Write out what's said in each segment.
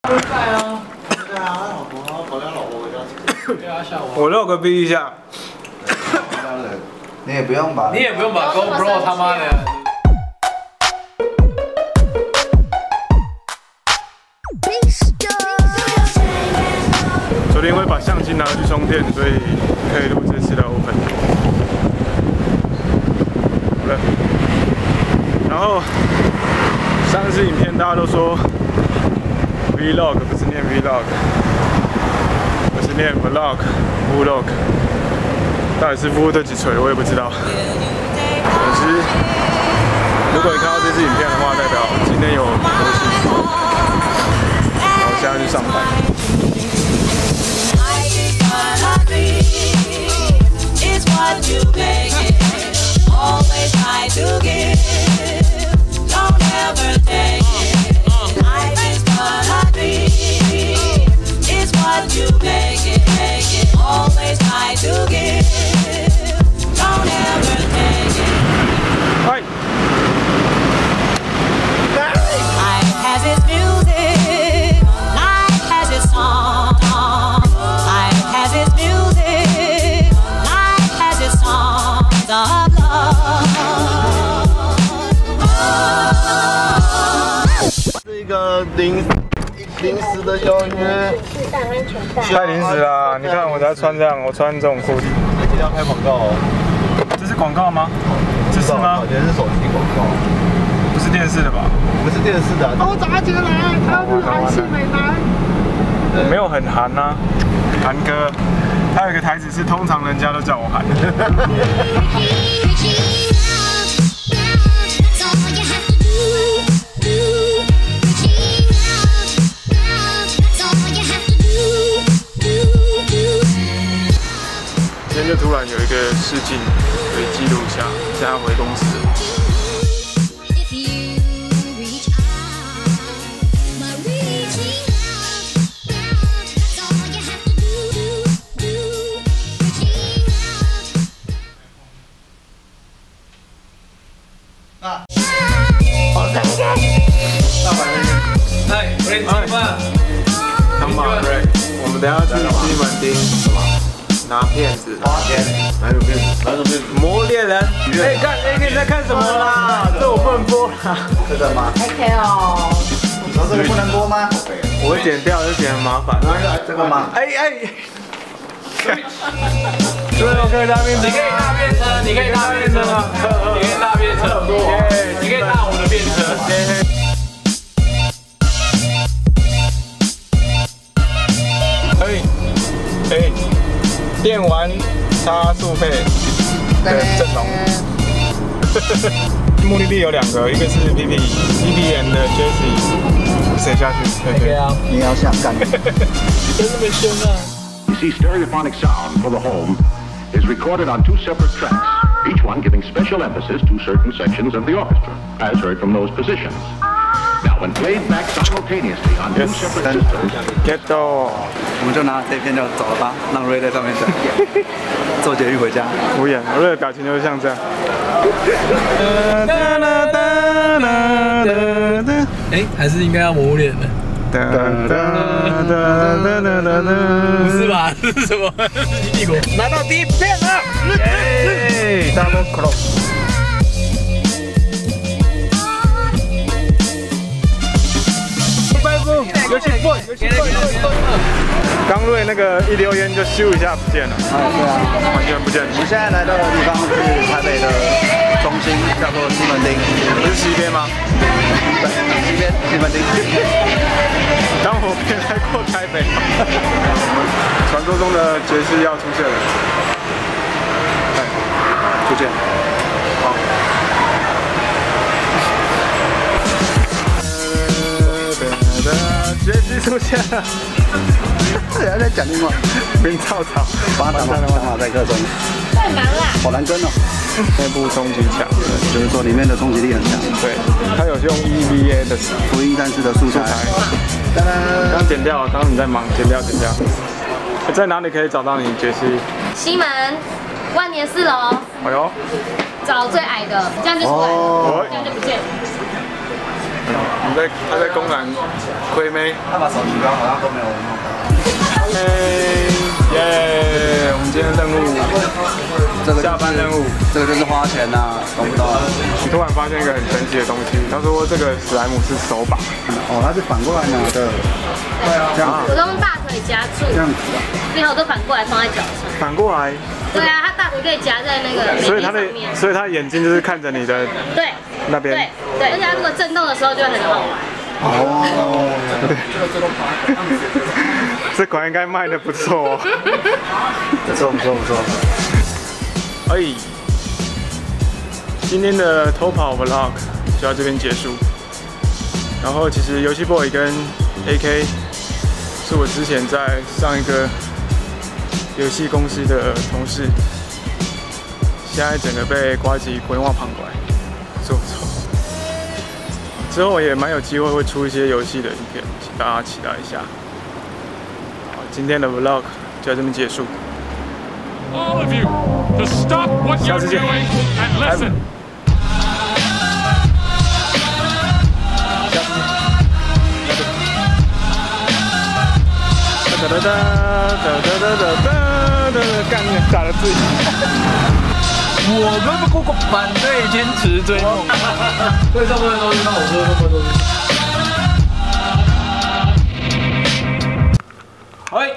在啊。 对啊，我跑掉老婆回家。 对啊，下午。 我露个逼一下。 你也不用把 GoPro 他妈的。 昨天会把相机拿去充电，所以可以录这次的 Open。好了，然后上次影片大家都说 Vlog 不是念 Vlog， 而是念 Vlog， 到底是 V 的几锤我也不知道。总之，如果你看到这支影片的话，代表今天有游戏。然后现在去上班。 What you make it, always try to give, don't ever take it. Life is what I dream, it's what you make it, always try to give, don't ever take it. Hi. Life has its music, life has its song, life has its music. Of love. 是一个临时的邀约， 太临时啦！你看我才穿这样，我穿这种裤子。 今天要拍广告哦。 这是广告吗？这是吗？ 好像是手机广告， 不是电视的吧？ 不是电视的。 我早起来，他是韩系美男。 我没有很韩呐，韩哥。他有一个台词是，通常人家都叫我韩。今天就突然有一个试镜，可以记录一下，现在回公司。 我们等下去西门町拿片子，哪种片子？魔猎人。哎，看 AK 在看什么啦？这我不能播啦。 真的吗 ？OK 哦。 你说这个不能播吗？ 我会剪掉，就剪很麻烦。 这个吗？ 哎。对 ，OK， 搭便车。 你可以搭便车，你可以搭便车吗？你可以搭便车，你可以搭我的便车。 哎，电玩差速配的阵容，目的地有2个，一个是 PPN 的 Jesse， 谁下去？对啊， 你要想干？ 真的没凶啊 You see, stereophonic sound for the home is recorded on 2 separate tracks, each one giving special emphasis to certain sections of the orchestra, as heard from those positions. Now, when played back simultaneously on 2 separate systems, get 到， 我们就拿这片就走了吧，让瑞在上面等，坐捷运回家。 无言，瑞的表情就是像这样。 哎，还是应该要磨脸的。不是吧？这是什么？帝国拿到第1片了！ 耶 ，Double Cross。 游戏 boy， 刚瑞那个一溜烟就咻一下不见了， 对啊， 完全不见了。 我们现在来到的地方是台北的中心，叫做西门町， 不是西边吗？ 对，西边西门町。 当我别来过台北，传说中的爵士要出现了，哎，出现，好。 爵士出现了， 人家在讲另外， 冰草草， 把它打马赛克中， 太难了， 好难跟哦。 内部冲击强， 就是说里面的冲击力很强。 对，它有用 EVA 的福音战士的素材。 刚剪掉，刚刚你在忙，剪掉。在哪里可以找到你爵士？ 西门万年4楼。 哎呦， 找最矮的，这样就出来了，这样就不见了。 他在公然亏妹。 他把手举高，好像都没有弄到。 耶！我们今天任务， 这个下班任务， 这个就是花钱呐，懂不懂？ 你突然发现一个很神奇的东西，他说这个史莱姆是手把。 哦，它是反过来拿的。对啊，这样。 我都用大腿夹住， 这样子的。 最后都反过来放在脚上。 反过来。 对啊，他大腿可以夹在那个所以他的，所以他眼睛就是看着你的对那边。 对，而且他如果震动的时候就会很好玩。 哦， 对。这款应该卖的不错哦。 不错不错不错。 哎，今天的偷跑 vlog 就到这边结束。然后其实游戏 boy 跟 AK 是我之前在上一个游戏公司的同事，现在整个被呱吉规划旁过来，不错不错。之后也蛮有机会会出一些游戏的影片，请大家期待一下。好，今天的 vlog 就到这边结束。 All of you to stop what you're doing and listen. 干打了自己。 我们不反对坚持追梦。对上面的东西，那我说那么多。哎，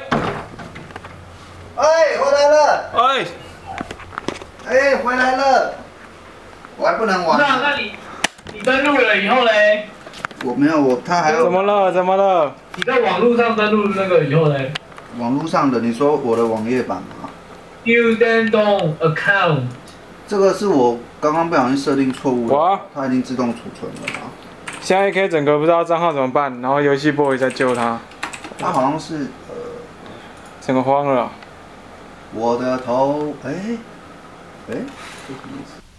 哎，回来了！ 哎， 哎，回来了！我还不能玩。 那你登录了以后嘞？ 我没有，他还有。 怎么了？怎么了？ 你在网络上登录那个以后嘞？ 网络上的，你说我的网页版吗 ？Udemy account。 这个是我刚刚不小心设定错误哇了，它已经自动储存了嘛。 现在 AK 整个不知道账号怎么办，然后游戏 boy 在救他。 它好像是整个慌了。 我的头，哎，这什么意思？